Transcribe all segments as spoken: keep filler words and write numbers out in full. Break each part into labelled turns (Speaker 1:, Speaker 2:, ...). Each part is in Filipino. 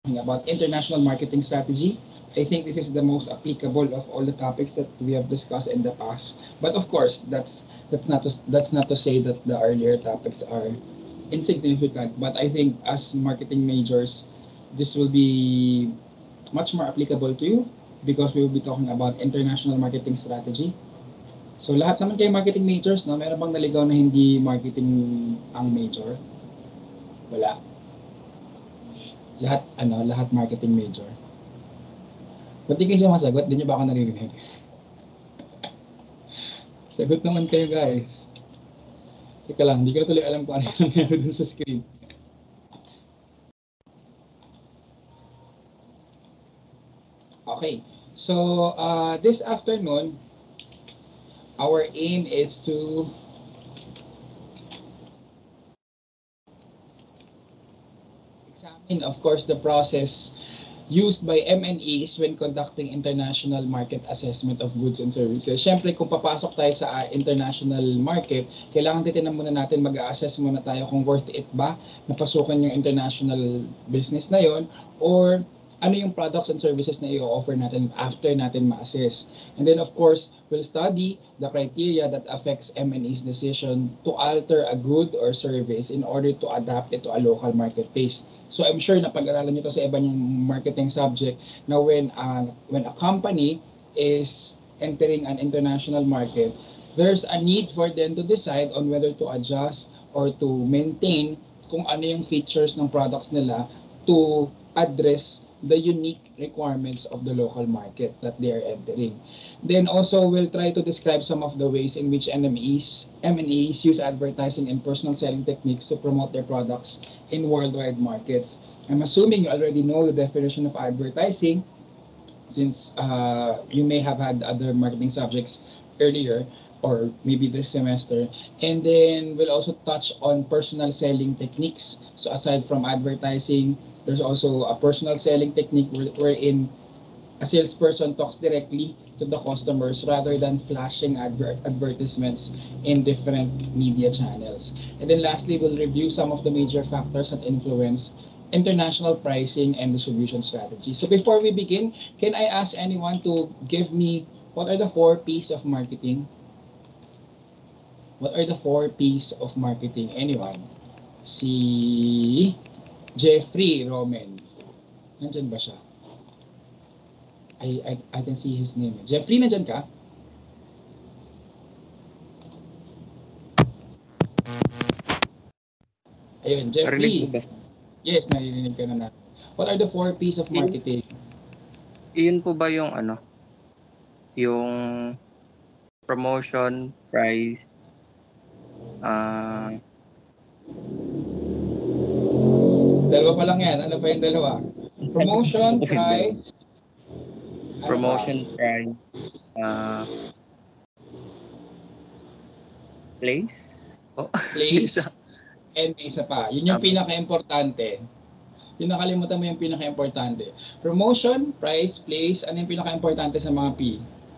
Speaker 1: about international marketing strategy. I think this is the most applicable of all the topics that we have discussed in the past. But of course, that's that's not to, that's not to say that the earlier topics are insignificant. But I think as marketing majors, this will be much more applicable to you because we will be talking about international marketing strategy. So lahat naman kayo marketing majors, no? Meron bang naligaw na hindi marketing ang major? Wala. Lahat, ano, lahat marketing major. Ba't di kayo sumasagot? Di nyo ba ako naririnig? Sagot naman kayo, guys. Teka lang, hindi ko na tuloy alam kung ano yung nangyari dun sa screen. Okay, so uh, this afternoon, our aim is to examine, of course, the process used by M N Es when conducting international market assessment of goods and services. Siyempre, kung papasok tayo sa uh, international market, kailangan titignan muna natin, mag-assess muna tayo kung worth it ba na pasukan yung international business na yon, or ano yung products and services na i-offer natin after natin ma-assess. And then, of course, we'll study the criteria that affects M N E's decision to alter a good or service in order to adapt it to a local marketplace. So I'm sure na pag-aralan nyo to sa iba yung marketing subject na when, uh, when a company is entering an international market, there's a need for them to decide on whether to adjust or to maintain kung ano yung features ng products nila to address the unique requirements of the local market that they are entering. Then also, we'll try to describe some of the ways in which M N Es, M N Es use advertising and personal selling techniques to promote their products in worldwide markets. I'm assuming you already know the definition of advertising since uh, you may have had other marketing subjects earlier or maybe this semester. And then we'll also touch on personal selling techniques. So aside from advertising, there's also a personal selling technique wherein a salesperson talks directly to the customers rather than flashing adver- advertisements in different media channels. And then lastly, we'll review some of the major factors that influence international pricing and distribution strategy. So before we begin, can I ask anyone to give me what are the four P's of marketing? What are the four P's of marketing? Anyone? Si Jeffrey Roman. Nandyan ba siya? I, I, I can see his name. Jeffrey, nandyan ka? Ayun, Jeffrey. Yes, naririnig ka na na. What are the four P's of marketing?
Speaker 2: Iyon po ba yung ano? Yung promotion, price, ah... Uh,
Speaker 1: Dalawa pa lang yan. Ano pa yung dalawa? Promotion, price.
Speaker 2: Promotion, ano price. Uh, place.
Speaker 1: Oh. Place. And isa pa. Yun yung pinaka-importante. Yung nakalimutan mo yung pinaka-importante. Promotion, price, place. Ano yung pinaka-importante sa mga P?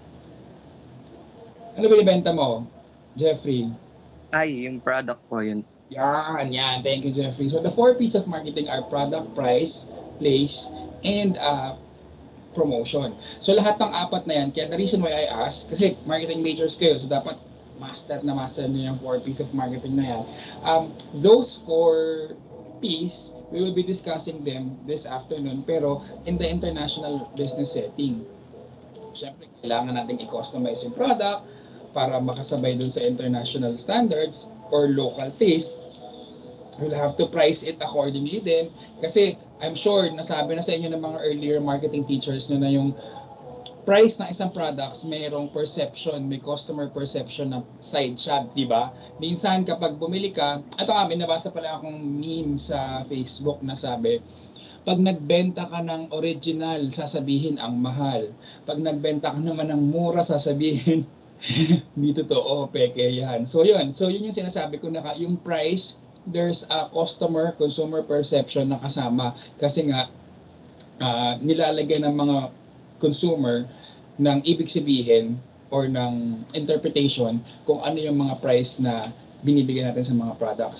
Speaker 1: Ano binibenta mo, Jeffrey?
Speaker 2: Ay, yung product po yun.
Speaker 1: Yan, yan. Thank you, Jeffrey. So the four P's of marketing are product, price, place, and uh, promotion. So lahat ng apat na yan, kaya the reason why I ask, kasi marketing majors kayo, so dapat master na master nyo yung four P's of marketing na yan. Um, those four P's, we will be discussing them this afternoon, pero in the international business setting. Siyempre, kailangan natin i-customize yung product para makasabay dun sa international standards or local taste. We'll have to price it accordingly din. Kasi I'm sure nasabi na sa inyo ng mga earlier marketing teachers nyo na yung price ng isang products mayroong perception, may customer perception na side shop, di ba? Minsan kapag bumili ka, ito nga, may nabasa pala akong meme sa Facebook na sabi, pag nagbenta ka ng original, sasabihin ang mahal. Pag nagbenta ka naman ng mura, sasabihin hindi totoo, peke yan. So yun, so yun yung sinasabi ko na yung price, there's a customer, consumer perception na kasama. Kasi nga, uh, nilalagay ng mga consumer ng ibig sabihin or ng interpretation kung ano yung mga price na binibigyan natin sa mga products.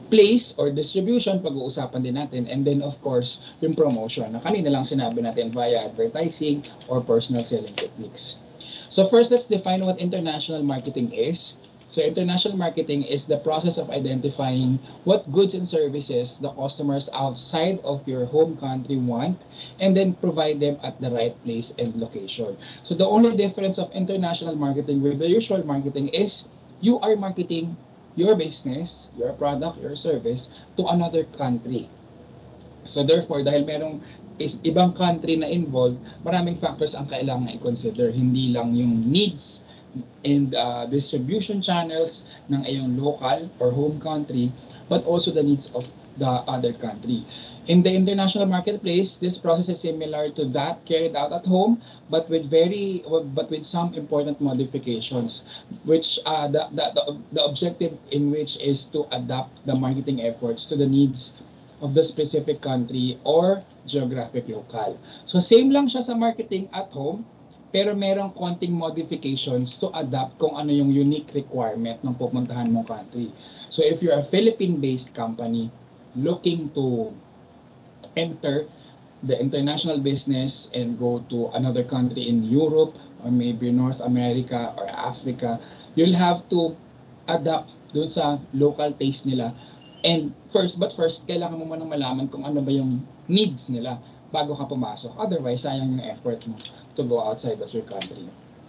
Speaker 1: place or distribution, pag-uusapan din natin. And then, of course, yung promotion na kanina lang sinabi natin via advertising or personal selling techniques. So first, let's define what international marketing is. So international marketing is the process of identifying what goods and services the customers outside of your home country want and then provide them at the right place and location. So the only difference of international marketing with the usual marketing is you are marketing your business, your product, your service to another country. So therefore, dahil merong is ibang country na involved, maraming factors ang kailangan i-consider. Hindi lang yung needs and uh, distribution channels ng iyong local or home country, but also the needs of the other country. In the international marketplace, this process is similar to that carried out at home, but with very, but with some important modifications, which uh, the, the, the, the objective in which is to adapt the marketing efforts to the needs of the specific country or geographic locale. So same lang siya sa marketing at home, pero merong konting modifications to adapt kung ano yung unique requirement ng pupuntahan mong country. So if you're a Philippine-based company looking to enter the international business and go to another country in Europe or maybe North America or Africa, you'll have to adapt dun sa local taste nila. And first, but first, kailangan mo munang malaman kung ano ba yung needs nila bago ka pumasok. Otherwise, sayang yung effort mo to go outside of your country.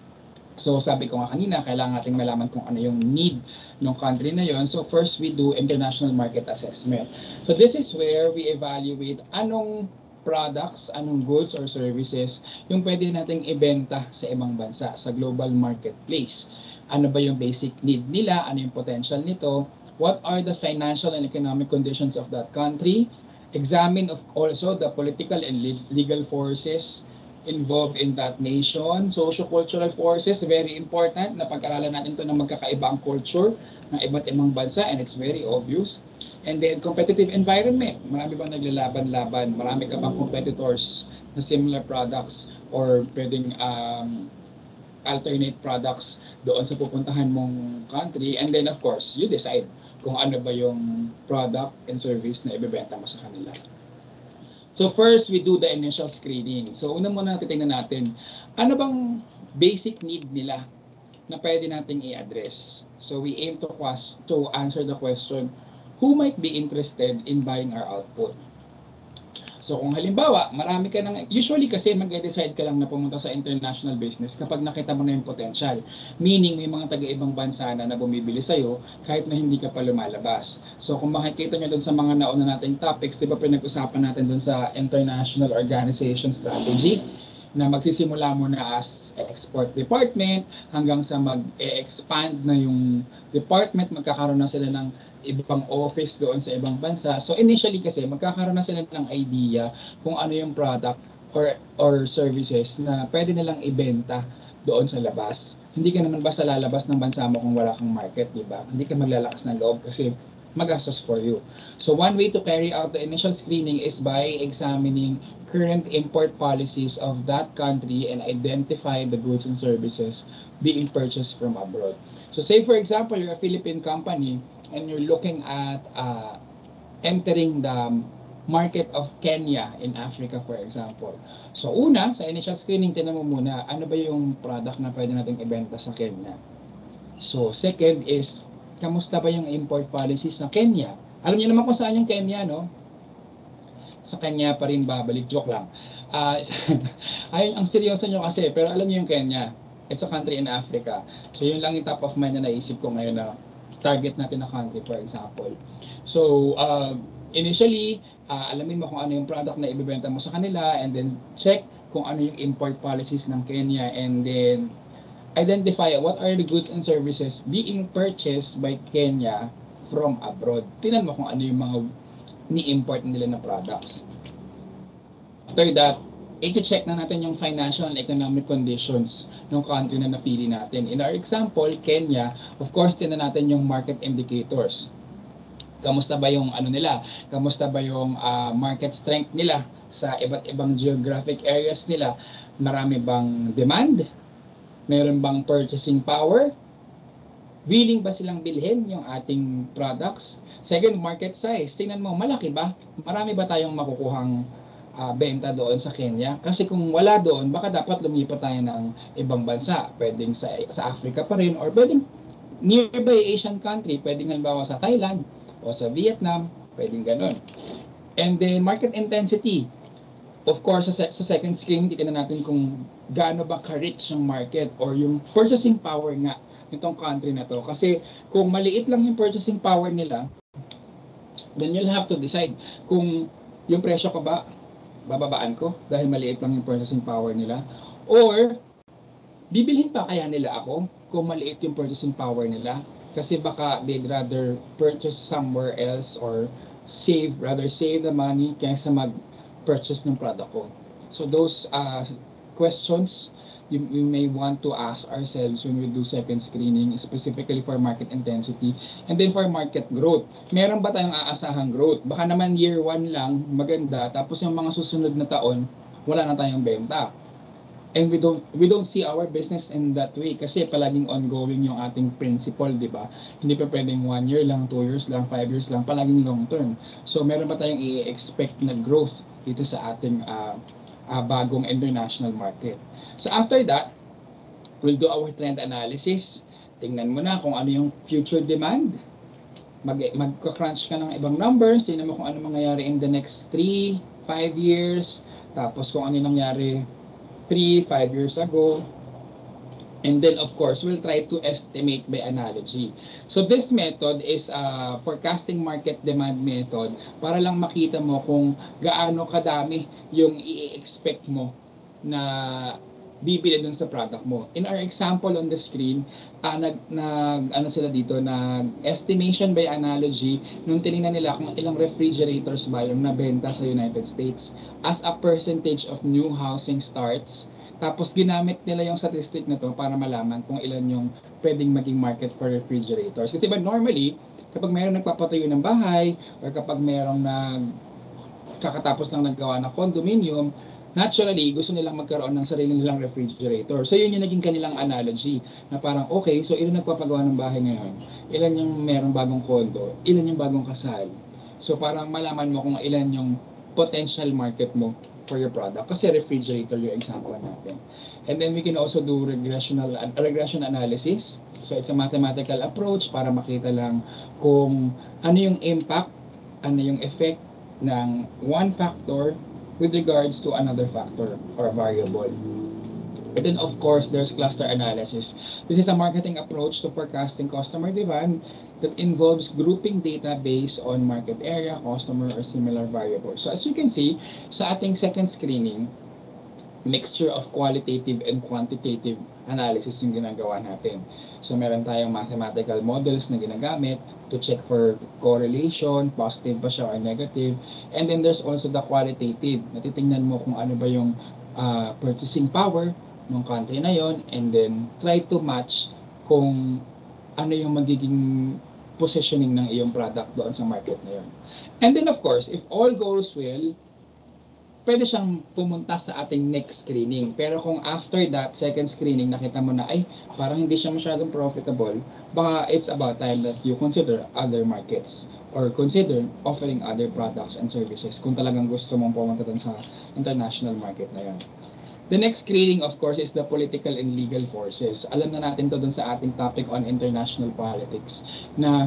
Speaker 1: So sabi ko nga kanina, kailangan nating malaman kung ano yung need ng country na yon. So first, we do international market assessment. So this is where we evaluate anong products, anong goods or services yung pwede nating ibenta sa ibang bansa, sa global marketplace. Ano ba yung basic need nila? Ano yung potential nito? What are the financial and economic conditions of that country? Examine of also the political and legal forces involved in that nation. Socio-cultural forces, very important na pag-aralan natin ito na magkakaiba ang culture ng iba't ibang bansa, and it's very obvious. And then competitive environment, marami bang naglalaban-laban, marami ka bang competitors na similar products or pwedeng um, alternate products doon sa pupuntahan mong country. And then of course, you decide kung ano ba yung product and service na ibebenta mo sa kanila. So first, we do the initial screening. So una muna titingnan natin, ano bang basic need nila na pwede nating i-address. So we aim to, to answer the question, who might be interested in buying our output? So kung halimbawa, marami ka nang, usually kasi mag-decide ka lang na pumunta sa international business kapag nakita mo na yung potential. Meaning may mga taga-ibang bansa na na bumibili sa'yo kahit na hindi ka pa lumalabas. So kung makikita nyo dun sa mga nauna nating topics, di ba pinag-usapan natin dun sa international organization strategy, na magsisimula mo na as export department hanggang sa mag-expand na yung department, magkakaroon na sila ng ibang office doon sa ibang bansa. So initially kasi magkakaroon na sila ng idea kung ano yung product or or services na pwede nilang ibenta doon sa labas. Hindi ka naman basta lalabas ng bansa mo kung wala kang market, di ba? Hindi ka maglalakas ng loob kasi magastos for you. So one way to carry out the initial screening is by examining current import policies of that country and identify the goods and services being purchased from abroad. So say for example, you're a Philippine company and you're looking at uh, entering the market of Kenya in Africa, for example. So una, sa initial screening, tinan mo muna, ano ba yung product na pwede natin ibenta sa Kenya? So second is, kamusta ba yung import policies sa Kenya? Alam niyo naman kung saan yung Kenya, no? Sa Kenya pa rin babalik. Joke lang. Uh, ay, ang seryoso nyo kasi, pero alam niyo yung Kenya. It's a country in Africa. So yun lang yung top of mind na naisip ko ngayon na target natin na country, for example. So, uh, initially, uh, alamin mo kung ano yung product na ibibenta mo sa kanila, and then check kung ano yung import policies ng Kenya, and then identify what are the goods and services being purchased by Kenya from abroad. Tingnan mo kung ano yung mga ni-import nila na products. After that, i-check na natin yung financial and economic conditions ng country na napili natin. In our example, Kenya, of course, tingnan natin yung market indicators. Kamusta ba yung ano nila? Kamusta ba yung uh, market strength nila sa iba't ibang geographic areas nila? Marami bang demand? Meron bang purchasing power? willing ba silang bilhin yung ating products? Second, market size. Tingnan mo, malaki ba? Marami ba tayong makukuhang uh, benta doon sa Kenya? Kasi kung wala doon, baka dapat lumipat tayo ng ibang bansa. Pwedeng sa, sa Africa pa rin, or pwedeng nearby Asian country. Pwedeng halimbawa sa Thailand o sa Vietnam. Pwedeng ganun. And then, market intensity. Of course, sa, sa second screen, titignan natin kung gaano ba ka-rich yung market or yung purchasing power nga nitong country na to. Kasi kung maliit lang yung purchasing power nila, then you'll have to decide kung yung presyo ko ba, bababaan ko dahil maliit lang yung purchasing power nila, or bibilhin pa kaya nila ako kung maliit yung purchasing power nila, kasi baka they'd rather purchase somewhere else or save, rather save the money kaysa mag-purchase ng product ko. So those uh, questions you, you may want to ask ourselves when we do second screening, specifically for market intensity and then for market growth. Meron ba tayong aasahang growth? Baka naman year one lang, maganda, tapos yung mga susunod na taon, wala na tayong benta. And we don't we don't see our business in that way kasi palaging ongoing yung ating principle, di ba? Hindi pa pwedeng one year lang, two years lang, five years lang, palaging long term. So meron ba tayong i-expect na growth dito sa ating uh, uh, bagong international market? So after that, we'll do our trend analysis. Tingnan mo na kung ano yung future demand. Mag magka-crunch ka ng ibang numbers, tingnan mo kung ano mangyayari in the next three, five years, tapos kung ano yung nangyari three, five years ago. And then of course, we'll try to estimate by analogy. So this method is a forecasting market demand method para lang makita mo kung gaano kadami yung i-expect mo na bibili dun sa product mo. In our example on the screen, uh, nag, nag, ano sila dito, nag estimation by analogy nung tinignan nila kung ilang refrigerators ba yung nabenta sa United States as a percentage of new housing starts. Tapos ginamit nila yung statistic na to para malaman kung ilan yung pwedeng maging market for refrigerators. Kasi diba normally, kapag mayroong nagpapatayo ng bahay or kapag mayroong nag kakatapos lang naggawa ng condominium, naturally, gusto nilang magkaroon ng sarili nilang refrigerator. So, yun yung naging kanilang analogy na parang, okay, so ilan nagpapagawa ng bahay ngayon? Ilan yung merong bagong condo? Ilan yung bagong kasal? So, parang malaman mo kung ilan yung potential market mo for your product. Kasi refrigerator yung example natin. And then, we can also do regressional, regression analysis. So, it's a mathematical approach para makita lang kung ano yung impact, ano yung effect ng one factor with regards to another factor or variable. And then of course, there's cluster analysis. This is a marketing approach to forecasting customer demand that involves grouping data based on market area, customer, or similar variables. So as you can see, sa ating second screening, mixture of qualitative and quantitative analysis yung ginagawa natin. So meron tayong mathematical models na ginagamit to check for correlation, positive ba siya or negative. And then there's also the qualitative. Natitingnan mo kung ano ba yung uh, purchasing power ng country na yon, and then try to match kung ano yung magiging positioning ng iyong product doon sa market na yon. And then of course, if all goes well, pwede siyang pumunta sa ating next screening. Pero kung after that, second screening, nakita mo na, ay, parang hindi siya masyadong profitable, baka it's about time that you consider other markets or consider offering other products and services kung talagang gusto mong pumunta dun sa international market na yun. The next screening, of course, is the political and legal forces. Alam na natin to dun sa ating topic on international politics na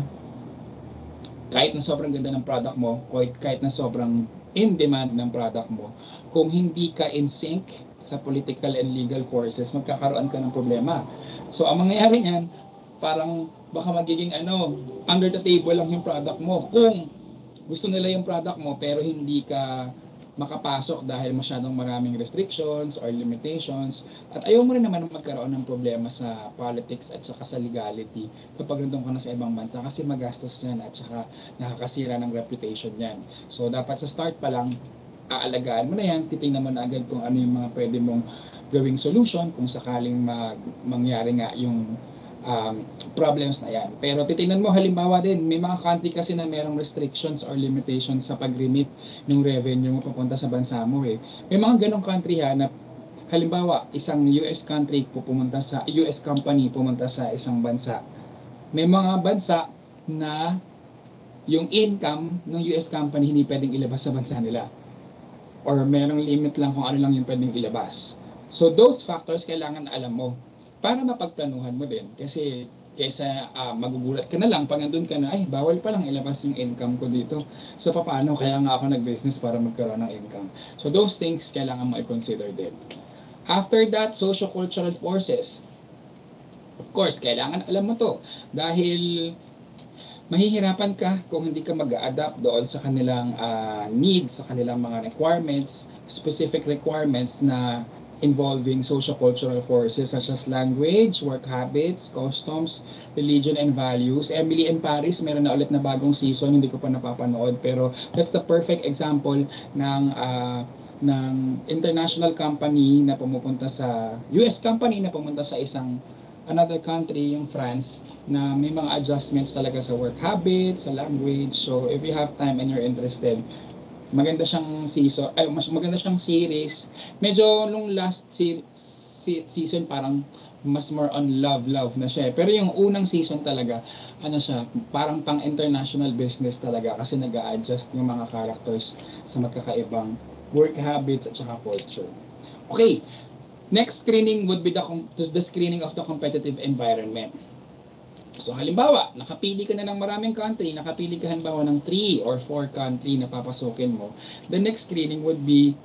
Speaker 1: kahit na sobrang ganda ng product mo, kahit na sobrang in demand ng product mo, kung hindi ka in sync sa political and legal forces, magkakaroon ka ng problema. So, ang mangyayari niyan, parang baka magiging ano, under the table lang yung product mo. Kung gusto nila yung product mo, pero hindi ka makapasok dahil masyadong maraming restrictions or limitations, at ayaw mo rin naman magkaroon ng problema sa politics at saka sa legality kapag nandun ka na sa ibang bansa kasi magastos yan at saka nakakasira ng reputation yan. So dapat sa start pa lang, aalagaan mo na yan, titingnan mo na agad kung ano yung mga pwede mong gawing solution kung sakaling mag, mangyari nga yung Um, problems na yan. Pero titingnan mo halimbawa din, may mga country kasi na merong restrictions or limitations sa pag-remit ng revenue mo papunta sa bansa mo eh. May mga ganong country ha na halimbawa isang U S country pupunta sa U S company pumunta sa isang bansa. May mga bansa na yung income ng U S company hindi pwedeng ilabas sa bansa nila. Or merong limit lang kung ano lang yung pwedeng ilabas. So those factors kailangan alam mo para mapagplanuhan mo din. Kasi kaysa uh, magugulat ka na lang pag nandun ka na, ay bawal pa lang ilabas yung income ko dito. So paano? Kaya nga ako nag-business para magkaroon ng income. So those things kailangan mo i-consider din. After that, socio-cultural forces. Of course, kailangan alam mo to. Dahil mahihirapan ka kung hindi ka mag-adapt doon sa kanilang uh, needs, sa kanilang mga requirements, specific requirements na involving socio-cultural forces such as language, work habits, customs, religion, and values. Emily in Paris, meron na ulit na bagong season, hindi ko pa napapanood, pero that's the perfect example ng uh, ng international company na pumupunta sa, U S company na pumunta sa isang another country, yung France, na may mga adjustments talaga sa work habits, sa language. So if you have time and you're interested, maganda siyang season, ay mas maganda siyang series. Medyo nung last se- se- season parang mas more on love love na siya. Pero yung unang season talaga, ano siya, parang pang international business talaga kasi nag-a-adjust yung mga characters sa magkakaibang work habits at saka culture. Okay, next screening would be the the screening of the competitive environment. So halimbawa, nakapili ka na ng maraming country, nakapili ka halimbawa ng three or four country na papasukin mo, the next screening would be,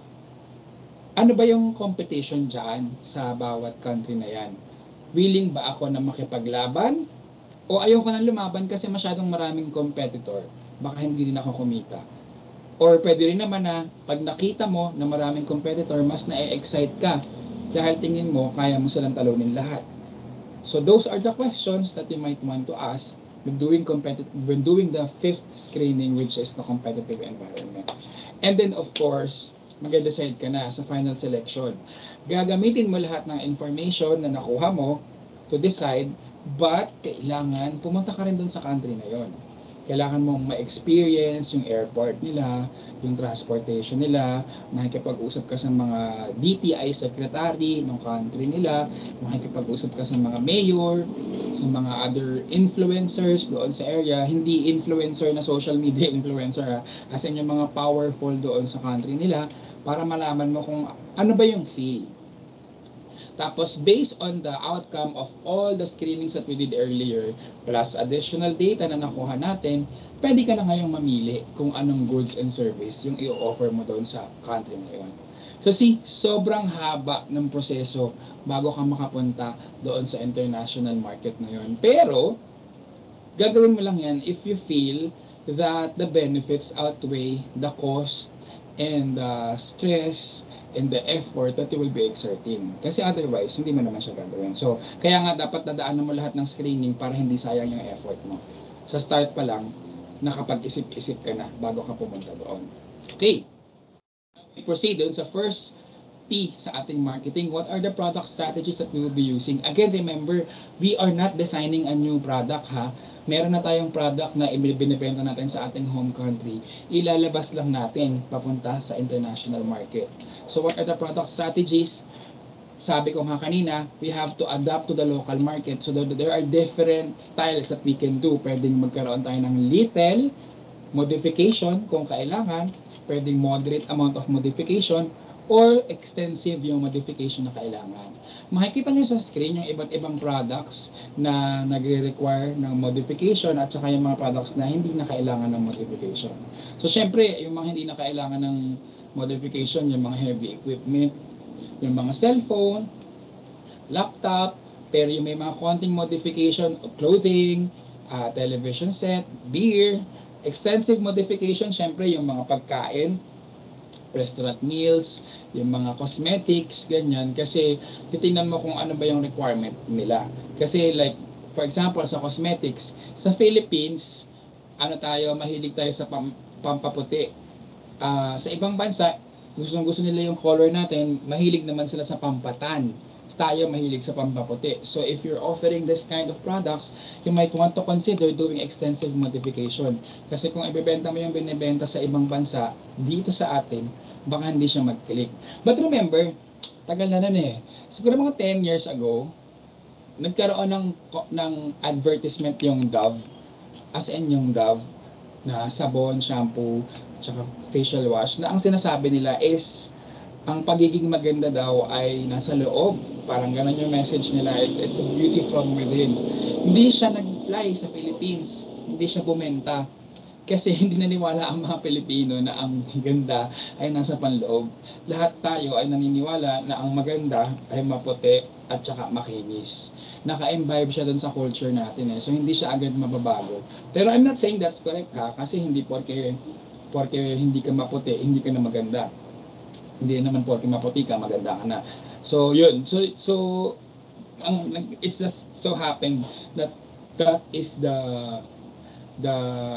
Speaker 1: ano ba yung competition dyan sa bawat country na yan? Willing ba ako na makipaglaban? O ayaw ko nang lumaban kasi masyadong maraming competitor, baka hindi rin ako kumita. Or pwede rin naman na pag nakita mo na maraming competitor, mas na-excite ka dahil tingin mo kaya mo silang talunin lahat. So those are the questions that you might want to ask when doing competitive, when doing the fifth screening, which is the competitive environment. And then of course, mag-decide ka na sa final selection. Gagamitin mo lahat ng information na nakuha mo to decide, but kailangan pumunta ka rin dun sa country na yon. Kailangan mong ma-experience yung airport nila, yung transportation nila, makikipag-usap ka sa mga D T I secretary ng country nila, makikipag-usap ka sa mga mayor, sa mga other influencers doon sa area, hindi influencer na social media influencer ha, as in yung mga powerful doon sa country nila, para malaman mo kung ano ba yung feel. Tapos, based on the outcome of all the screenings that we did earlier, plus additional data na nakuha natin, pwede ka na ngayong mamili kung anong goods and service yung i-offer mo doon sa country na yun. So see, sobrang haba ng proseso bago ka makapunta doon sa international market na yun. Pero, gagawin mo lang yan if you feel that the benefits outweigh the cost and the stress and the effort that you will be exerting. Kasi otherwise, hindi mo naman siya gagawin. So, kaya nga dapat dadaanan mo lahat ng screening para hindi sayang yung effort mo. Sa start pa lang, nakapag-isip-isip ka na bago ka pumunta doon. Okay. We proceed dun sa first P sa ating marketing. What are the product strategies that we will be using? Again, remember, we are not designing a new product ha. Meron na tayong product na ibinibenta natin sa ating home country. Ilalabas lang natin papunta sa international market. So what are the product strategies? Sabi ko nga kanina, we have to adapt to the local market. So there are different styles that we can do. Pwedeng magkaroon tayo ng little modification kung kailangan. Pwedeng moderate amount of modification or extensive yung modification na kailangan. Makikita nyo sa screen yung iba't ibang products na nagre-require ng modification at saka yung mga products na hindi na kailangan ng modification. So syempre, yung mga hindi na kailangan ng modification, yung mga heavy equipment, yung mga cellphone, laptop, pero yung may mga konting modification, clothing, uh, television set, beer, extensive modification, syempre yung mga pagkain, restaurant meals, yung mga cosmetics, ganyan. Kasi titingnan mo kung ano ba yung requirement nila. Kasi like, for example, sa cosmetics, sa Philippines, ano tayo, mahilig tayo sa pam pampaputi. Uh, sa ibang bansa, gustong gusto nila yung color natin, mahilig naman sila sa pampatan. Tayo mahilig sa pampaputi. So if you're offering this kind of products, you might want to consider doing extensive modification. Kasi kung ibebenta mo yung binibenta sa ibang bansa, dito sa atin, baka hindi siya mag-click. But remember, tagal na nun eh. Siguro mga ten years ago, nagkaroon ng ko- ng advertisement yung Dove, as in yung Dove na sabon, shampoo, tsaka facial wash, na ang sinasabi nila is ang pagiging maganda daw ay nasa loob. Parang ganun yung message nila. It's, it's a beauty from within. Hindi siya nag-fly sa Philippines. Hindi siya bumenta. Kasi hindi naniwala ang mga Pilipino na ang ganda ay nasa panloob. Lahat tayo ay naniniwala na ang maganda ay maputi at saka makinis. Naka-imbibe siya dun sa culture natin eh. So hindi siya agad mababago. Pero I'm not saying that's correct ha. Kasi hindi porke, porke hindi ka maputi, hindi ka na maganda. Hindi naman porke maputi ka, maganda ka na. So yun. So, so ang, it's just so happened that that is the the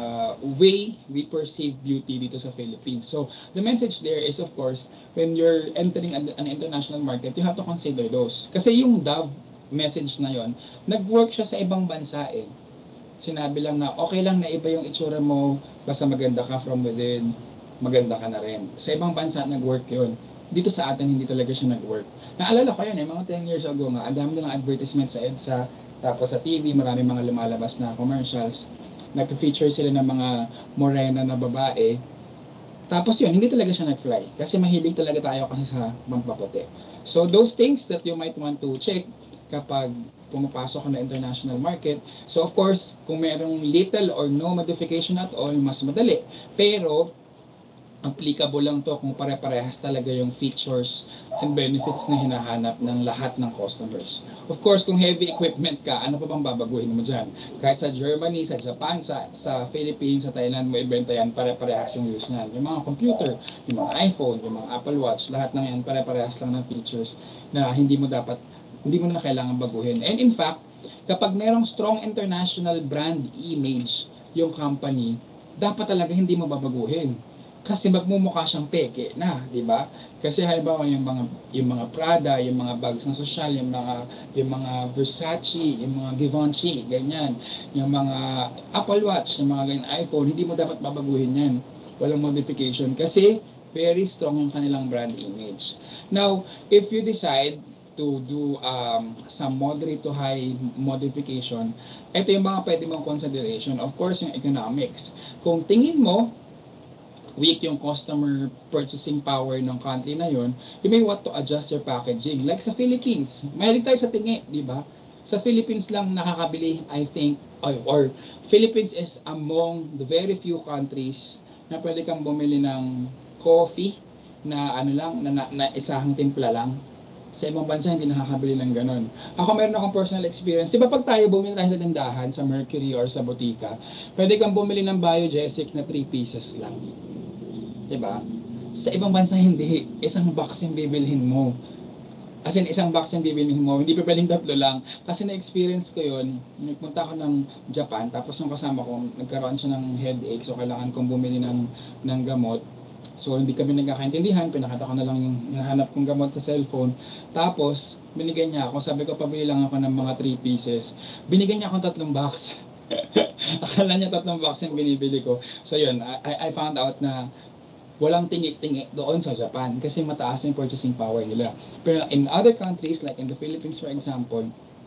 Speaker 1: way we perceive beauty dito sa Philippines. So, the message there is, of course, when you're entering an, an international market, you have to consider those. Kasi yung Dove message na yon, nag-work siya sa ibang bansa eh. Sinabi lang na, okay lang na iba yung itsura mo, basta maganda ka from within, maganda ka na rin. Sa ibang bansa, nag-work yun. Dito sa atin, hindi talaga siya nag-work. Naalala ko yun eh, mga ten years ago nga, ang dami nilang advertisement sa EDSA, tapos sa T V, marami mga lumalabas na commercials, nag-feature sila ng mga morena na babae. Tapos yun, hindi talaga siya nag-fly. Kasi mahilig talaga tayo kasi sa pampaputi. So those things that you might want to check kapag pumapasok ka na international market. So of course, kung merong little or no modification at all, mas madali. Pero applicable lang to kung pare-parehas talaga yung features and benefits na hinahanap ng lahat ng customers. Of course, kung heavy equipment ka, ano pa bang babaguhin mo dyan? Kahit sa Germany, sa Japan, sa, sa Philippines, sa Thailand, mo ibenta yan, pare-parehas yung use niyan. Yung mga computer, yung mga iPhone, yung mga Apple Watch, lahat ng yan, pare-parehas lang ng features na hindi mo dapat, hindi mo na kailangan baguhin. And in fact, kapag merong strong international brand image yung company, dapat talaga hindi mo babaguhin. Kasi magmumukha siyang peke na, di ba? Kasi halimbawa yung mga yung mga Prada, yung mga bags ng social, yung mga yung mga Versace, yung mga Givenchy, ganyan. Yung mga Apple Watch, yung mga ganyan iPhone, hindi mo dapat babaguhin yan. Walang modification kasi very strong yung kanilang brand image. Now, if you decide to do um, some moderate to high modification, ito yung mga pwede mong consideration. Of course, yung economics. Kung tingin mo weak yung customer purchasing power ng country na yon, you may want to adjust your packaging. Like sa Philippines, mahilig tayo sa tingi, di ba? Sa Philippines lang nakakabili, I think, or, or Philippines is among the very few countries na pwede kang bumili ng coffee na ano lang, na, na, na isahang timpla lang. Sa ibang bansa, hindi nakakabili ng ganun. Ako meron akong personal experience. Di ba pag tayo bumili tayo sa tindahan, sa Mercury or sa Botica, pwede kang bumili ng Biogesic na three pieces lang. Diba? Sa ibang bansa hindi, isang box yung bibilhin mo. As in, isang box yung bibilhin mo, hindi pa pwedeng tatlo lang. Kasi na-experience ko yun, nagpunta ako ng Japan, tapos yung kasama ko, nagkaroon siya ng headache, so kailangan kong bumili ng, ng gamot. So hindi kami nagkakaintindihan, pinakita ko na lang yung hinahanap kong gamot sa cellphone. Tapos, binigyan niya ako, sabi ko, pabili lang ako ng mga three pieces. Binigyan niya ako tatlong box. Akala niya tatlong box yung binibili ko. So yun, I, I found out na walang tingik-tingik doon sa Japan kasi mataas yung purchasing power nila. Pero in other countries, like in the Philippines for example,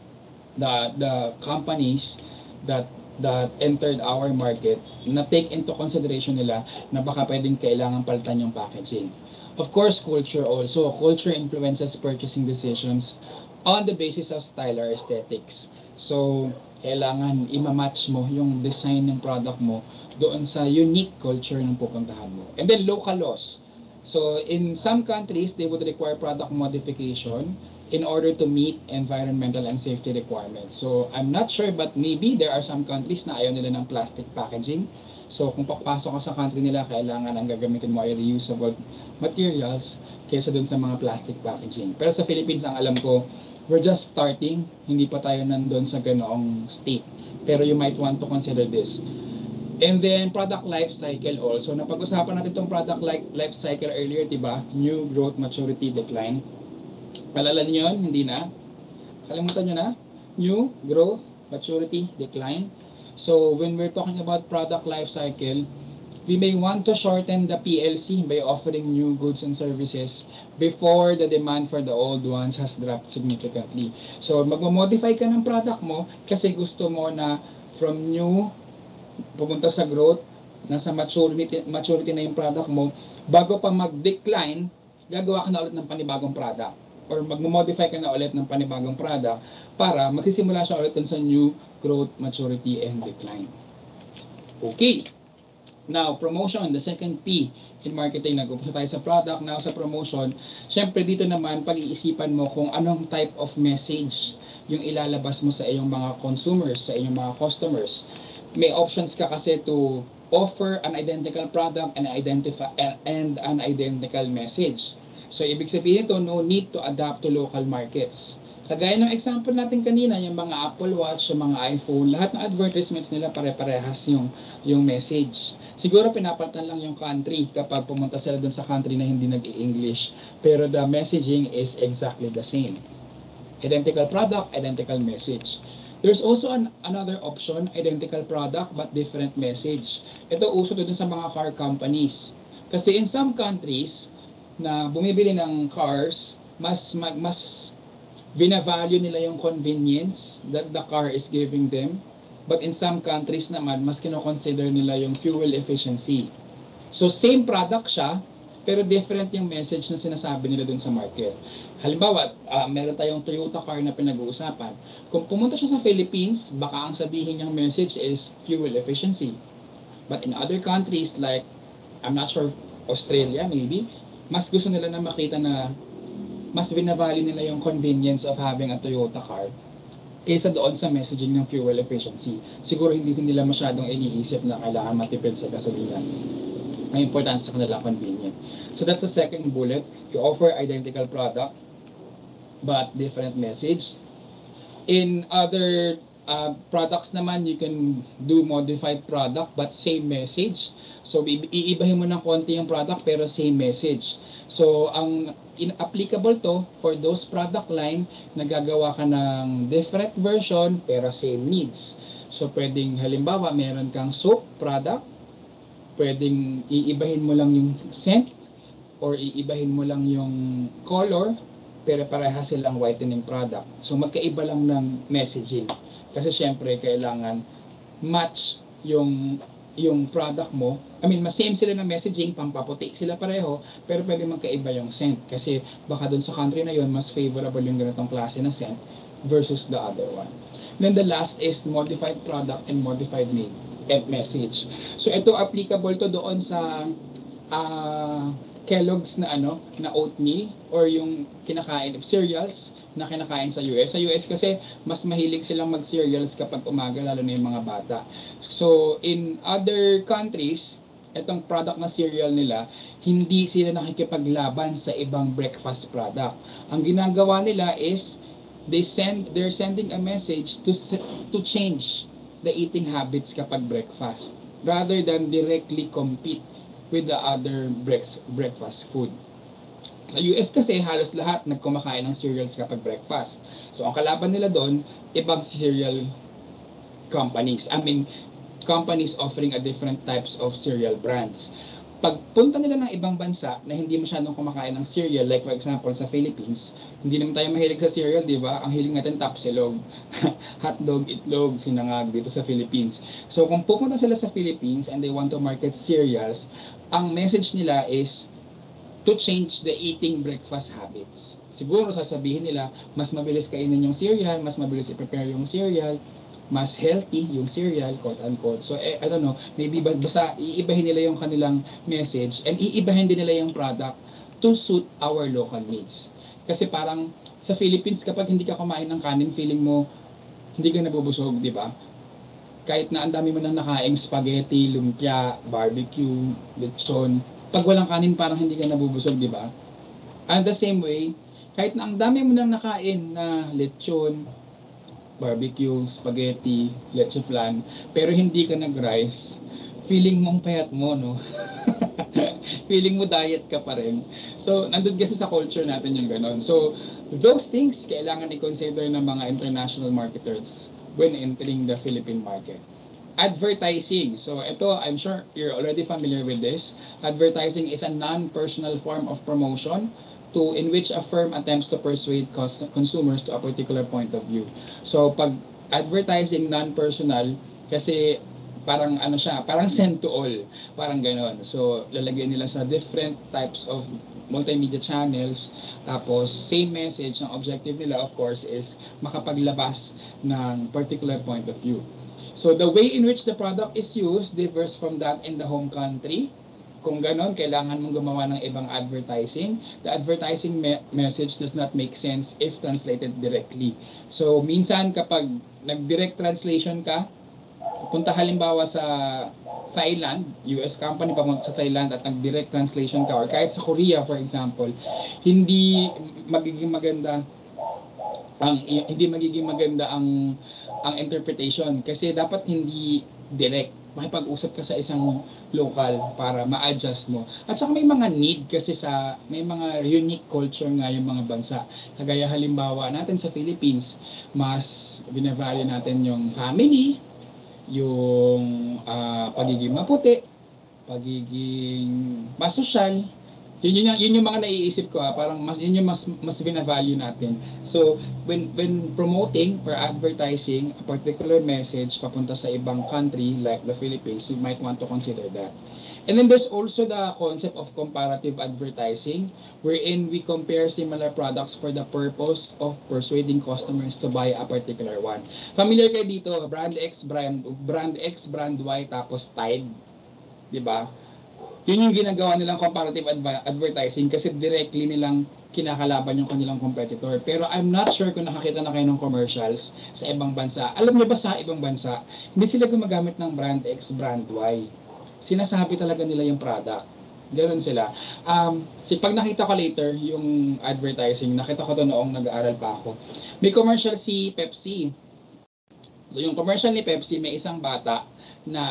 Speaker 1: the the companies that that entered our market, na take into consideration nila na baka pwedeng kailangan palitan yung packaging. Of course, culture also. Culture influences purchasing decisions on the basis of style or aesthetics. So, kailangan ima-match mo yung design ng product mo doon sa unique culture ng pupuntahan mo. And then local laws. So in some countries, they would require product modification in order to meet environmental and safety requirements. So I'm not sure but maybe there are some countries na ayaw nila ng plastic packaging. So kung papasok ka sa country nila, kailangan ang gagamitin mo ay reusable materials kaysa dun sa mga plastic packaging. Pero sa Philippines, ang alam ko, we're just starting. Hindi pa tayo nandun sa ganoong state. Pero you might want to consider this. And then, product life cycle also. Napag-usapan natin itong product life cycle earlier, diba? New growth, maturity, decline. Alala niyo yun? Hindi na? Kalimutan niyo na? New growth, maturity, decline. So, when we're talking about product life cycle, we may want to shorten the P L C by offering new goods and services before the demand for the old ones has dropped significantly. So, magmo-modify ka ng product mo kasi gusto mo na from new, pupunta sa growth, nasa maturity, maturity na yung product mo, bago pa mag-decline, gagawa ka na ulit ng panibagong product. Or magmo-modify ka na ulit ng panibagong product para magsisimula siya ulit dun sa new growth, maturity, and decline. Okay. Now, promotion, the second P in marketing. Nag-umpisa tayo sa product, now sa promotion. Siyempre, dito naman, pag-iisipan mo kung anong type of message yung ilalabas mo sa iyong mga consumers, sa iyong mga customers. May options ka kasi to offer an identical product and identify and an identical message. So, ibig sabihin ito, no need to adapt to local markets. Kagaya ng example natin kanina, yung mga Apple Watch, yung mga iPhone, lahat ng advertisements nila pare-parehas yung, yung message. Siguro pinapalitan lang yung country kapag pumunta sila dun sa country na hindi nag-i-English. Pero the messaging is exactly the same. Identical product, identical message. There's also an, another option, identical product but different message. Ito uso to dun sa mga car companies. Kasi in some countries na bumibili ng cars, mas mag, mas binavalue nila yung convenience that the car is giving them. But in some countries naman, mas kino-consider nila yung fuel efficiency. So same product siya, pero different yung message na sinasabi nila dun sa market. Halimbawa, uh, meron tayong Toyota car na pinag-uusapan. Kung pumunta siya sa Philippines, baka ang sabihin niyang message is fuel efficiency. But in other countries like, I'm not sure, Australia maybe, mas gusto nila na makita na mas binavalue nila yung convenience of having a Toyota car kaysa doon sa messaging ng fuel efficiency. Siguro hindi nila masyadong iniisip na kailangan matipid sa gasolina. Ang importante sa kanila convenient. So that's the second bullet. You offer identical product but different message. In other uh, products naman, you can do modified product but same message. So iibahin mo ng konti yung product pero same message. So ang in-applicable to for those product line na gagawa ka ng different version pero same needs. So pwedeng halimbawa meron kang soap product, pwedeng iibahin mo lang yung scent or iibahin mo lang yung color pero parehas silang whitening product. So magkaiba lang ng messaging kasi syempre kailangan match yung yung product mo. I mean, mas same sila ng messaging, pampaputi sila pareho, pero pwede magkaiba yung scent kasi baka dun sa country na yun, mas favorable yung ganitong klase na scent versus the other one. Then the last is modified product and modified message. So ito applicable to doon sa uh, Kellogg's na ano, na oatmeal or yung kinakain of cereals na kinakain sa U S. Sa U S kasi mas mahilig silang mag-cereals kapag umaga, lalo na yung mga bata. So in other countries, itong product na cereal nila, hindi sila nakikipaglaban sa ibang breakfast product. Ang ginagawa nila is they send they're sending a message to to change the eating habits kapag breakfast rather than directly compete with the other breakfast food. Sa U S kasi halos lahat nagkumakain ng cereals kapag breakfast. So ang kalaban nila doon, ibang cereal companies. I mean, companies offering a different types of cereal brands. Pagpunta nila ng ibang bansa na hindi masyadong kumakain ng cereal, like for example sa Philippines, hindi naman tayo mahilig sa cereal, di ba? Ang hilig natin tapsilog, hotdog, itlog, sinangag dito sa Philippines. So kung pupunta sila sa Philippines and they want to market cereals, ang message nila is to change the eating breakfast habits. Siguro sasabihin nila, mas mabilis kainin yung cereal, mas mabilis i-prepare yung cereal, mas healthy yung cereal, quote-unquote. So, eh, I don't know, maybe basta iibahin nila yung kanilang message and iibahin din nila yung product to suit our local needs. Kasi parang sa Philippines, kapag hindi ka kumain ng kanin, feeling mo hindi ka nabubusog, di ba? Kahit na ang dami mo nang nakaing spaghetti, lumpia, barbecue, lechon, pag walang kanin parang hindi ka nabubusog, di ba? And the same way, kahit na ang dami mo nang nakain na lechon, barbecue, spaghetti, leche flan, pero hindi ka nag-rice, feeling mong payat mo, no? Feeling mo diet ka pa rin. So, nandun kasi sa culture natin yung ganon. So, those things kailangan i-consider ng mga international marketers when entering the Philippine market. advertising. So ito, I'm sure you're already familiar with this. Advertising is a non-personal form of promotion to in which a firm attempts to persuade cus- consumers to a particular point of view. So pag advertising non-personal, kasi parang ano siya, parang send to all, parang gano'n. So lalagyan nila sa different types of multimedia channels, tapos same message, ang objective nila of course is makapaglabas ng particular point of view. So the way in which the product is used differs from that in the home country. Kung ganon, kailangan mong gumawa ng ibang advertising. The advertising me- message does not make sense if translated directly. So minsan kapag nag-direct translation ka, punta halimbawa sa Thailand, U S company pamunta sa Thailand at nag-direct translation ka or kahit sa Korea for example, hindi magiging maganda ang hindi magiging maganda ang ang interpretation kasi dapat hindi direct. Makipag-usap ka sa isang local para ma-adjust mo. At saka may mga need kasi sa may mga unique culture nga yung mga bansa. Kagaya halimbawa natin sa Philippines, mas binavalue natin yung family, yung uh, pagiging maputi, pagiging masosyal. Yun yun, yun yung mga naiisip ko ha, parang mas yun yung mas mas bina-value natin. So when when promoting or advertising a particular message papunta sa ibang country like the Philippines, you might want to consider that. And then there's also the concept of comparative advertising wherein we compare similar products for the purpose of persuading customers to buy a particular one. Familiar kayo dito, brand X, brand brand X, brand Y, tapos Tide, 'di ba? Yun yung ginagawa nilang comparative adv- advertising kasi directly nilang kinakalaban yung kanilang competitor. Pero I'm not sure kung nakakita na kayo ng commercials sa ibang bansa. Alam niyo ba sa ibang bansa, hindi sila gumagamit ng brand X, brand Y. Sinasabi talaga nila yung product. Ganoon sila. Um, si pag nakita ko later yung advertising, nakita ko to noong nag-aaral pa ako. May commercial si Pepsi. So yung commercial ni Pepsi, may isang bata na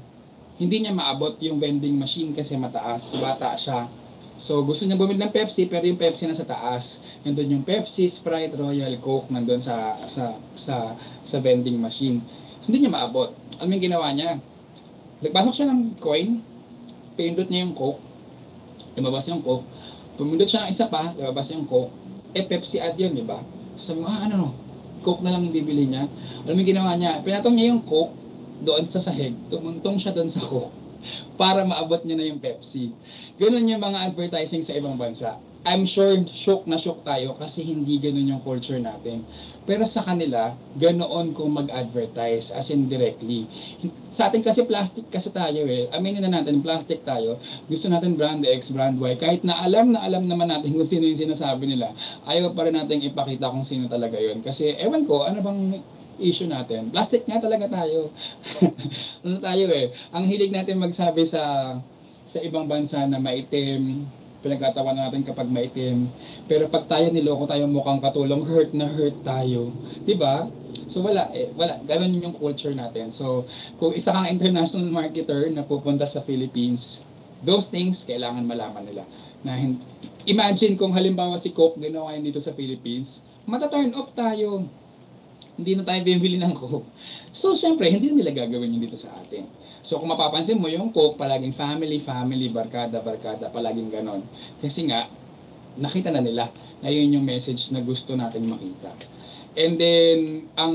Speaker 1: hindi niya maabot yung vending machine kasi mataas, bata siya. So gusto niya bumili ng Pepsi pero yung Pepsi nasa taas. Nandun yung Pepsi, Sprite, Royal, Coke nandun sa sa sa sa vending machine. Hindi niya maabot. Ano yung ginawa niya? Nagpasok siya ng coin, pinindot niya yung Coke, lumabas yung Coke. Pumindot siya ng isa pa, lumabas yung Coke. Eh Pepsi ad yun, di ba? Sabi mo, ah ano no, Coke na lang yung bibili niya. Ano yung ginawa niya? Pinatong niya yung Coke doon sa sahig, tumuntong siya doon sa Coke para maabot niya na yung Pepsi. Ganun yung mga advertising sa ibang bansa. I'm sure shock na shock tayo kasi hindi ganun yung culture natin. Pero sa kanila, ganoon kung mag-advertise as in directly. Sa atin kasi plastic kasi tayo eh. Aminin na natin, plastic tayo. Gusto natin brand X, brand Y. Kahit na alam na alam naman natin kung sino yung sinasabi nila, ayaw pa rin natin ipakita kung sino talaga yun. Kasi ewan ko, ano bang issue natin? Plastic nga talaga tayo. Ano tayo eh. Ang hilig natin magsabi sa sa ibang bansa na maitim, pinagkatawa natin kapag maitim. Pero pag tayo niloko tayo mukhang katulong, hurt na hurt tayo. 'Di ba? So wala eh, wala. Ganun yung culture natin. So kung isa kang international marketer na pupunta sa Philippines, those things kailangan malaman nila. Na imagine kung halimbawa si Coke ginawa yun dito sa Philippines, mata-turn off tayo. Hindi na tayo bibili ng Coke. So, syempre, hindi nila gagawin yun dito sa atin. So, kung mapapansin mo, yung Coke, palaging family, family, barkada, barkada, palaging ganon. Kasi nga, nakita na nila na yun yung message na gusto natin makita. And then, ang,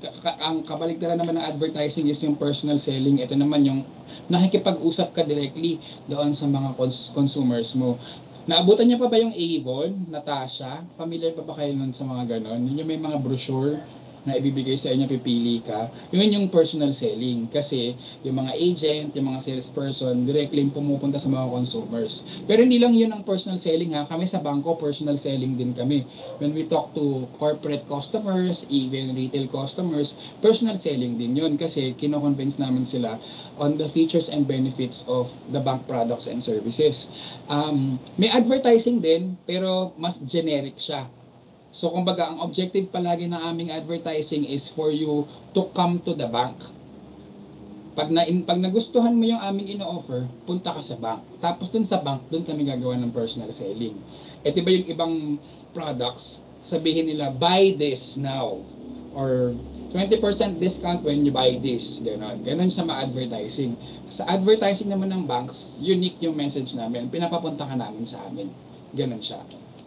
Speaker 1: ang kabaligtaran naman ng advertising is yung personal selling. Ito naman yung nakikipag-usap ka directly doon sa mga cons- consumers mo. Naabutan niya pa ba yung Avon, Natasha? Familiar pa ba kayo nun sa mga ganon? Yun yung may mga brochure na ibibigay sa inyo, pipili ka. Yun yung personal selling. Kasi yung mga agent, yung mga salesperson, directly pumupunta sa mga consumers. Pero hindi lang yun ang personal selling ha. Kami sa bangko, personal selling din kami. When we talk to corporate customers, even retail customers, personal selling din yun. Kasi kino-convince namin sila on the features and benefits of the bank products and services. Um, may advertising din, pero mas generic siya. So kumbaga, ang objective palagi ng aming advertising is for you to come to the bank. Pag, na, pag nagustuhan mo yung aming ino-offer, punta ka sa bank. Tapos dun sa bank, dun kami gagawa ng personal selling. E diba yung ibang products, sabihin nila, buy this now. Or twenty percent discount when you buy this. Ganon. Ganon sa mga advertising. Sa advertising naman ng banks, unique yung message namin. Pinapapunta ka namin sa amin. Ganon siya.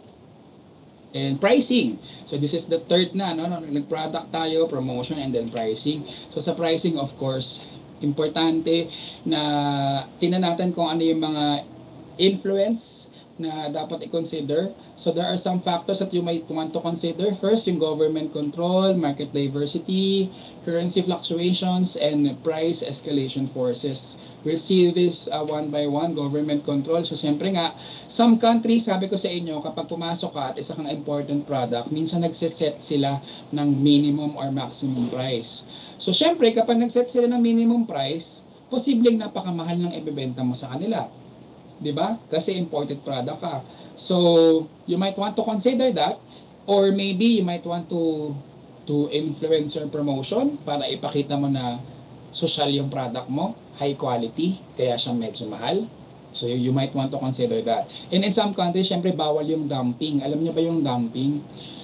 Speaker 1: And pricing. So this is the third na, no? Nag-product tayo, promotion, and then pricing. So sa pricing, of course, importante na tingnan natin kung ano yung mga influence na dapat i-consider. So there are some factors that you might want to consider. First, yung government control, market diversity, currency fluctuations, and price escalation forces. We'll see this uh, one by one, government control. So siyempre nga, some countries, sabi ko sa inyo, kapag pumasok ka at isa kang important product, minsan nagsiset sila ng minimum or maximum price. So siyempre, kapag nagset sila ng minimum price, posibleng napakamahal ng ibebenta mo sa kanila. Diba? Kasi imported product ka. So, you might want to consider that, or maybe you might want to to influence your promotion para ipakita mo na social yung product mo, high quality, kaya siya medyo mahal. So, you, you might want to consider that. And in some countries, syempre, bawal yung dumping. Alam niyo ba yung dumping?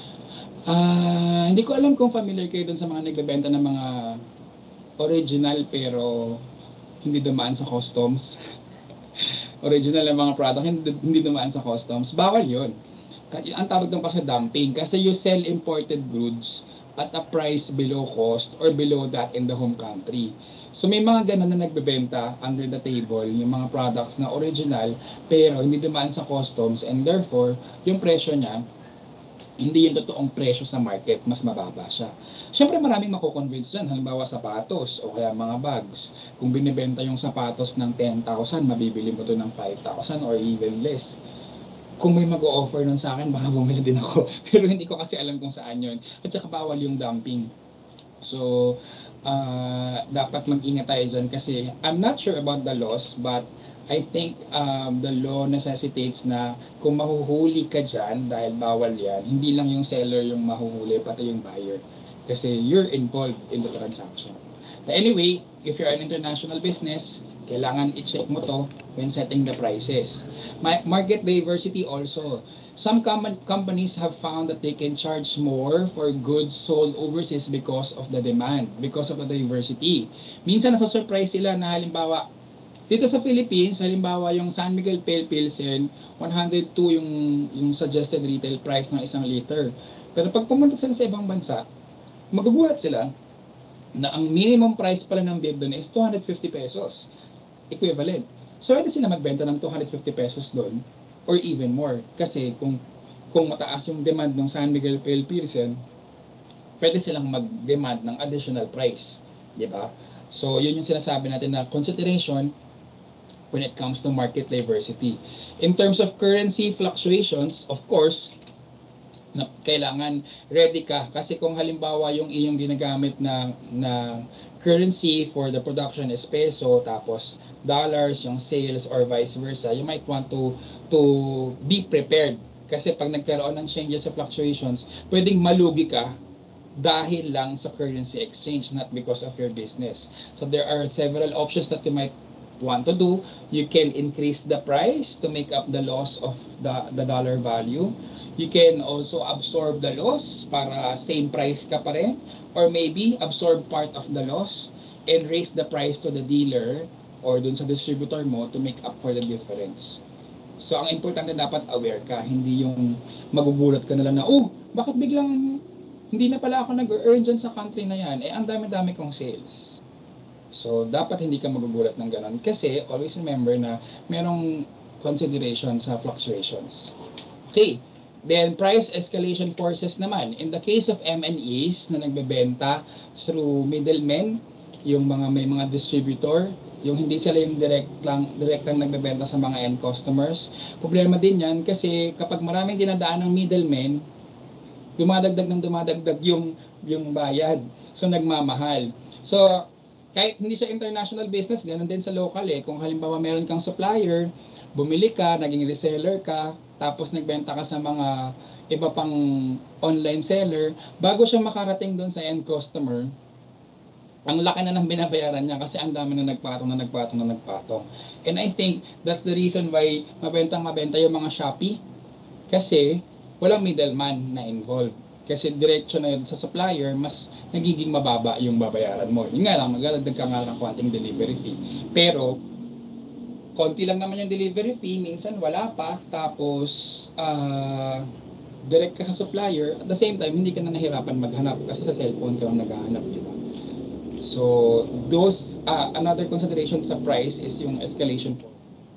Speaker 1: Uh, hindi ko alam kung familiar kayo dun sa mga nagbebenta ng mga original pero hindi dumaan sa customs. Original ng mga product, hindi, hindi dumaan sa customs, bawal yun. Ang tawag doon kasi dumping, kasi you sell imported goods at a price below cost or below that in the home country. So may mga ganun na nagbebenta under the table, yung mga products na original, pero hindi dumaan sa customs, and therefore, yung presyo niya, hindi yung totoong presyo sa market, mas mababa siya. Siyempre maraming mako-convince dyan, halimbawa sapatos o kaya mga bags. Kung binibenta yung sapatos ng ten thousand, mabibili mo to ng five thousand or even less. Kung may mag-o-offer nun sa akin, baka bumili din ako. Pero hindi ko kasi alam kung saan yun. At saka bawal yung dumping. So, uh, dapat mag-ingat tayo dyan kasi I'm not sure about the laws, but I think um, the law necessitates na kung mahuhuli ka dyan, dahil bawal yan, hindi lang yung seller yung mahuhuli, pati yung buyer. Kasi you're involved in the transaction. But anyway, if you're an international business, kailangan i-check mo to when setting the prices. Market diversity also. Some com- companies have found that they can charge more for goods sold overseas because of the demand, because of the diversity. Minsan nasa-surprise sila na halimbawa, dito sa Philippines, halimbawa yung San Miguel Pale Pilsen, one hundred two yung, yung suggested retail price ng isang liter. Pero pag pumunta sila sa ibang bansa, magugulat sila na ang minimum price pala ng beer doon is two hundred fifty pesos. Equivalent. So, pwede sila magbenta ng two hundred fifty pesos doon or even more. Kasi kung kung mataas yung demand ng San Miguel Pale Pilsen, pwede silang mag-demand ng additional price. Diba? So, yun yung sinasabi natin na consideration when it comes to market diversity. In terms of currency fluctuations, of course, na kailangan ready ka kasi kung halimbawa yung iyong ginagamit na na currency for the production is peso tapos dollars yung sales or vice versa, you might want to to be prepared kasi pag nagkaroon ng changes sa fluctuations, pwedeng malugi ka dahil lang sa currency exchange, not because of your business. So there are several options that you might want to do. You can increase the price to make up the loss of the the dollar value. You can also absorb the loss para same price ka pa rin, or maybe absorb part of the loss and raise the price to the dealer or dun sa distributor mo to make up for the difference. So ang importante dapat aware ka, hindi yung magugulat ka na lang na, oh, bakit biglang hindi na pala ako nag-earn dyan sa country na yan, eh ang dami-dami kong sales. So dapat hindi ka magugulat ng ganun kasi always remember na merong consideration sa fluctuations. Okay. Then, price escalation forces naman. In the case of M and Es na nagbebenta through middlemen, yung mga may mga distributor, yung hindi sila yung direct lang, direct lang nagbebenta sa mga end customers. Problema din yan kasi kapag maraming dinadaan ng middlemen, dumadagdag ng dumadagdag yung, yung bayad. So, nagmamahal. So, kahit hindi siya international business, ganun din sa local eh. Kung halimbawa meron kang supplier, bumili ka, naging reseller ka, tapos nagbenta ka sa mga iba pang online seller, bago siya makarating doon sa end customer, ang laki na ng binabayaran niya kasi ang dami na nagpatong na nagpatong na nagpatong. And I think that's the reason why mabentang mabenta yung mga Shopee kasi walang middleman na involved. Kasi diretso na yun sa supplier, mas nagiging mababa yung babayaran mo. Yun nga lang, magdadagdag ka nga ng konting delivery fee. Pero, konti lang naman yung delivery fee, minsan wala pa, tapos, ah, direct ka sa supplier, at the same time, hindi ka na nahirapan maghanap kasi sa cellphone ka lang naghahanap, di ba? So, those, uh, another consideration sa price is yung escalation for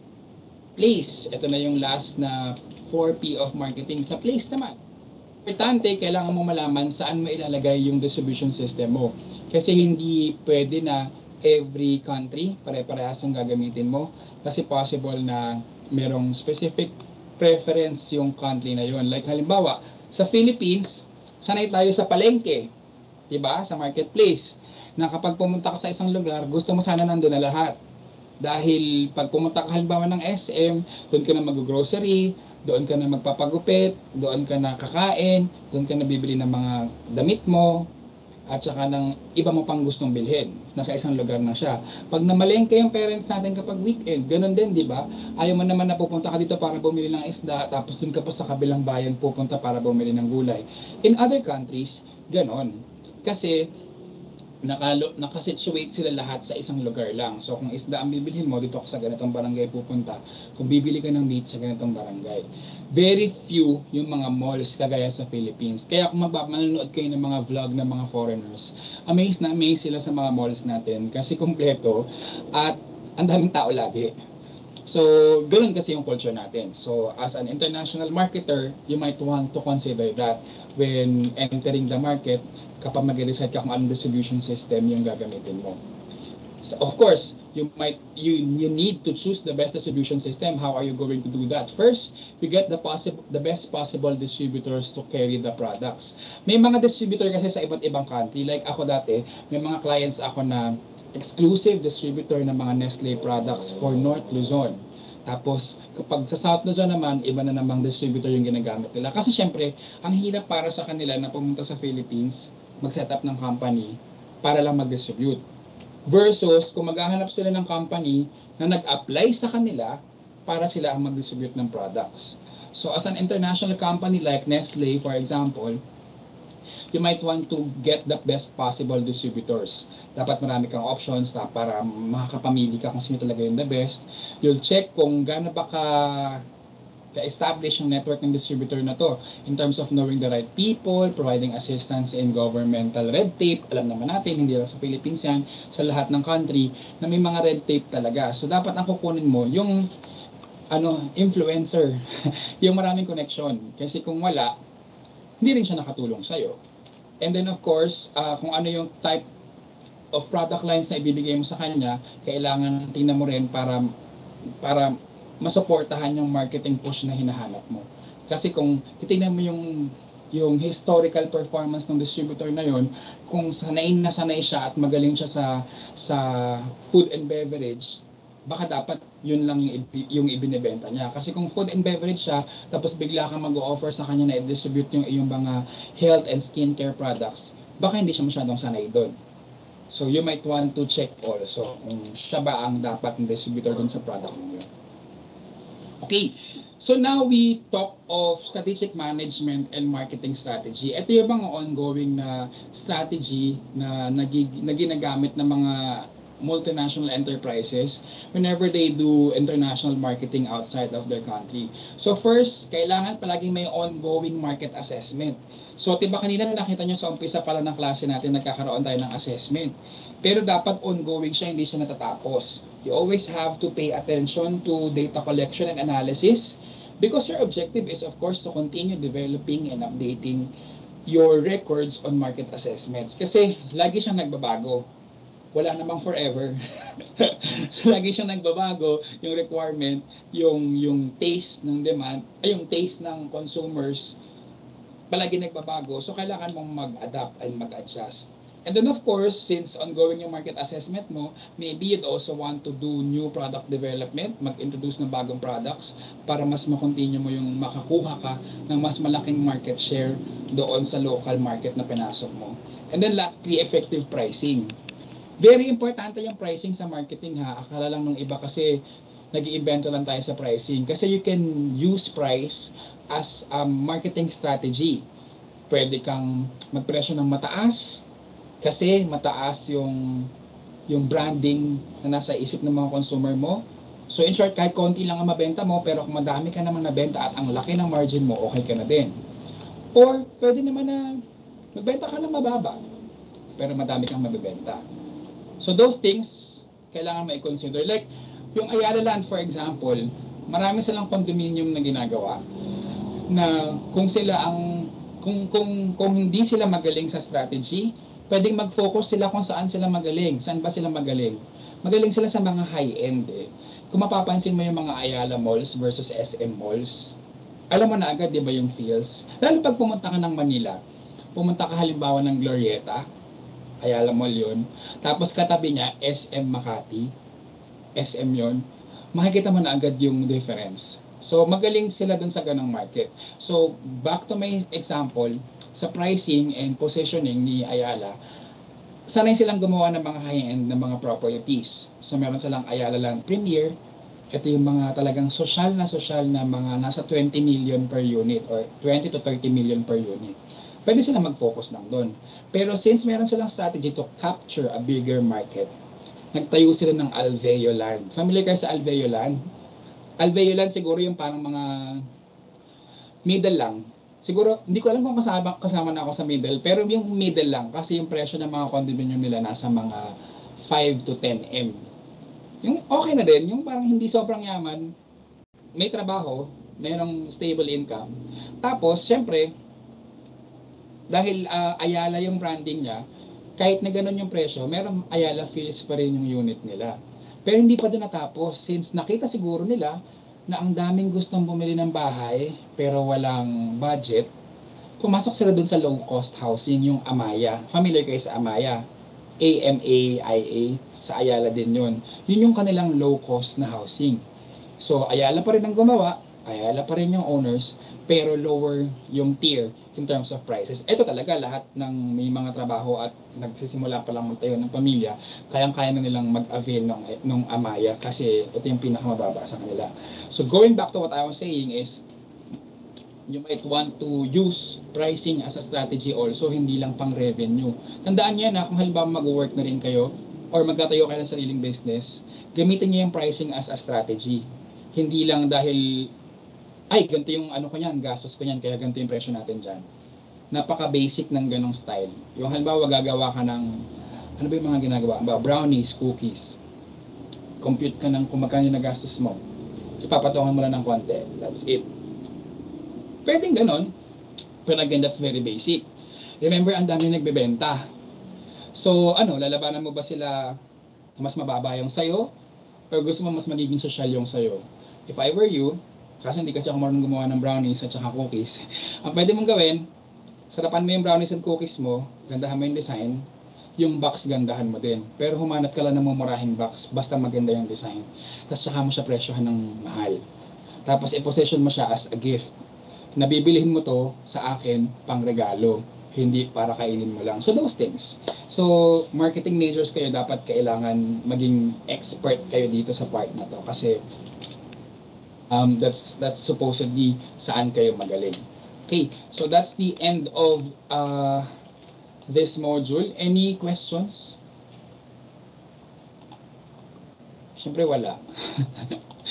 Speaker 1: place. Ito na yung last na four P of marketing. Sa place naman, importante, kailangan mo malaman saan mo ilalagay yung distribution system mo. Kasi hindi pwede na every country pare-parehas ang gagamitin mo. Kasi possible na merong specific preference yung country na yun. Like halimbawa, sa Philippines, sanay tayo sa palengke, diba? Sa marketplace. Na kapag pumunta ka sa isang lugar, gusto mo sana nandun na lahat. Dahil pag pumunta ka halimbawa ng S M, doon ka na mag-grocery, doon ka na magpapagupit, doon ka na kakain, doon ka na bibili ng mga damit mo, at saka ng iba mo pang gustong bilhin. Nasa isang lugar na siya. Pag namalengke yung parents natin kapag weekend, ganun din, di ba? Ayaw mo naman na pupunta ka dito para bumili ng isda, tapos doon ka pa sa kabilang bayan pupunta para bumili ng gulay. In other countries, ganun. Kasi nakalo, nakasituate sila lahat sa isang lugar lang. So kung isda ang bibilhin mo, dito ka sa ganitong barangay pupunta. Kung bibili ka ng meat sa ganitong barangay. Very few yung mga malls kagaya sa Philippines. Kaya kung manonood kayo ng mga vlog ng mga foreigners, amazed na amazed sila sa mga malls natin kasi kumpleto at ang daming tao lagi. So, ganoon kasi yung culture natin. So, as an international marketer, you might want to consider that when entering the market, kapag mag-decide ka kung anong distribution system yung gagamitin mo. So, of course, you might you you need to choose the best distribution system. How are you going to do that? First, you get the possible the best possible distributors to carry the products. May mga distributor kasi sa iba't ibang country. Like ako dati, may mga clients ako na exclusive distributor ng mga Nestle products for North Luzon. Tapos, kapag sa South Luzon naman, iba na namang distributor yung ginagamit nila. Kasi syempre, ang hirap para sa kanila na pumunta sa Philippines, mag-set up ng company para lang mag-distribute. Versus, kung maghahanap sila ng company na nag-apply sa kanila para sila ang mag-distribute ng products. So, as an international company like Nestle, for example, you might want to get the best possible distributors. Dapat marami kang options na para makakapamili ka kung sino talaga yung the best. You'll check kung gaano ba ka ka-establish yung network ng distributor na to in terms of knowing the right people, providing assistance in governmental red tape. Alam naman natin, hindi lang sa Philippines yan, sa lahat ng country, na may mga red tape talaga. So, dapat ang kukunin mo yung ano, influencer, yung maraming connection. Kasi kung wala, hindi rin siya nakatulong sa'yo. And then of course, uh, kung ano yung type of product lines na ibibigay mo sa kanya, kailangan tingnan mo rin para para masuportahan yung marketing push na hinahanap mo. Kasi kung titingnan mo yung yung historical performance ng distributor na yon, kung sanay na sanay siya at magaling siya sa sa food and beverage, baka dapat yun lang yung, yung ibinebenta niya. Kasi kung food and beverage siya, tapos bigla kang mag-o-offer sa kanya na i-distribute yung iyong mga health and skincare products, baka hindi siya masyadong sanay doon. So you might want to check also kung siya ba ang dapat ng distributor doon sa product mo yun. Okay, so now we talk of strategic management and marketing strategy. Ito yung mga ongoing na strategy na nagig, na ginagamit ng mga multinational enterprises whenever they do international marketing outside of their country. So first, kailangan palaging may ongoing market assessment. So diba kanina nakita nyo sa umpisa pala ng klase natin, nagkakaroon tayo ng assessment. Pero dapat ongoing siya, hindi siya natatapos. You always have to pay attention to data collection and analysis because your objective is of course to continue developing and updating your records on market assessments. Kasi lagi siyang nagbabago. Wala namang forever. So lagi siyang nagbabago yung requirement, yung yung taste ng demand, ay yung taste ng consumers palagi nagbabago. So kailangan mong mag-adapt and mag-adjust. And then of course, since ongoing yung market assessment mo, maybe you'd also want to do new product development, mag-introduce ng bagong products para mas makontinue mo yung makakuha ka ng mas malaking market share doon sa local market na pinasok mo. And then lastly, effective pricing. Very importante yung pricing sa marketing ha. Akala lang ng iba kasi nag-iimbento lang tayo sa pricing. Kasi you can use price as a marketing strategy. pwede kang magpresyo ng mataas kasi mataas yung yung branding na nasa isip ng mga consumer mo. So in short, kahit konti lang ang mabenta mo, pero kung madami ka naman nabenta at ang laki ng margin mo, okay ka na din. Or pwede naman na magbenta ka ng mababa, pero madami kang mabibenta. So those things, kailangan ma-consider. Like, yung Ayala Land, for example, marami silang condominium na ginagawa na kung sila ang kung kung kung hindi sila magaling sa strategy, pwedeng mag-focus sila kung saan sila magaling. Saan ba sila magaling? Magaling sila sa mga high-end eh. Kung mapapansin mo yung mga Ayala malls versus S M malls, alam mo na agad, di ba, yung feels? Lalo pag pumunta ka ng Manila, pumunta ka halimbawa ng Glorieta, Ayala Mall yun, tapos katabi niya, S M Makati, S M yun, makikita mo na agad yung difference. So, magaling sila dun sa ganong market. So, back to my example, sa pricing and positioning ni Ayala, sanay silang gumawa ng mga high-end na mga properties. So, meron silang Ayala Land Premier. Ito yung mga talagang social na social na mga nasa twenty million per unit or twenty to thirty million per unit. Pwede sila mag-focus lang doon. Pero since meron silang strategy to capture a bigger market, nagtayo sila ng Alveo Land. Familiar kayo sa Alveo Land? Alveo Land siguro yung parang mga middle lang. Siguro, hindi ko alam kung kasama, kasama na ako sa middle, pero yung middle lang kasi yung presyo ng mga condominium nila nasa mga five to ten M. Yung okay na din, yung parang hindi sobrang yaman, may trabaho, mayroong stable income. Tapos, syempre, dahil uh, Ayala yung branding niya, kahit na ganun yung presyo, merong Ayala feels pa rin yung unit nila. Pero hindi pa din natapos since nakita siguro nila na ang daming gustong bumili ng bahay pero walang budget, pumasok sila dun sa low cost housing, yung Amaya. Familiar kayo sa Amaya? A M A I A, sa Ayala din yun. Yun yung kanilang low cost na housing. So Ayala pa rin ang gumawa, Ayala pa rin yung owners, pero lower yung tier in terms of prices. Ito talaga lahat ng may mga trabaho at nagsisimula pa lang magtayo ng pamilya, kayang-kaya na nilang mag-avail ng, ng Amaya kasi ito yung pinakamababa sa kanila. So going back to what I was saying is, you might want to use pricing as a strategy also, hindi lang pang revenue. Tandaan niyo na kung halimbawa mag-work na rin kayo or magtatayo kayo ng sariling business, gamitin niyo yung pricing as a strategy. Hindi lang dahil ay, ganito yung ano ko niyan, gastos ko niyan, kaya ganito yung presyo natin dyan. Napaka-basic ng ganong style. Yung halimbawa, gagawa ka ng, ano ba yung mga ginagawa? Ba, brownies, cookies. Compute ka ng kung magkano yung nagastos mo. Tapos papatungan mo lang ng konti. That's it. Pwedeng ganon. Pero again, that's very basic. Remember, ang dami nagbebenta. So, ano, lalabanan mo ba sila mas mababa yung sayo? Or gusto mo mas magiging social yung sayo? If I were you, kasi hindi kasi ako marunong gumawa ng brownies at saka cookies. Ang pwede mong gawin, sarapan mo yung brownies and cookies mo, gandahan mo yung design, yung box gandahan mo din. Pero humanap ka lang ng mumurahing box, basta maganda yung design. Tapos saka mo siya presyohan ng mahal. Tapos i-position mo siya as a gift. Nabibilihin mo to sa akin pang regalo, hindi para kainin mo lang. So those things. So marketing majors kayo, dapat kailangan maging expert kayo dito sa part na to kasi Um, that's that's supposedly saan kayo magaling. Okay, so that's the end of uh, this module. Any questions? Siyempre wala.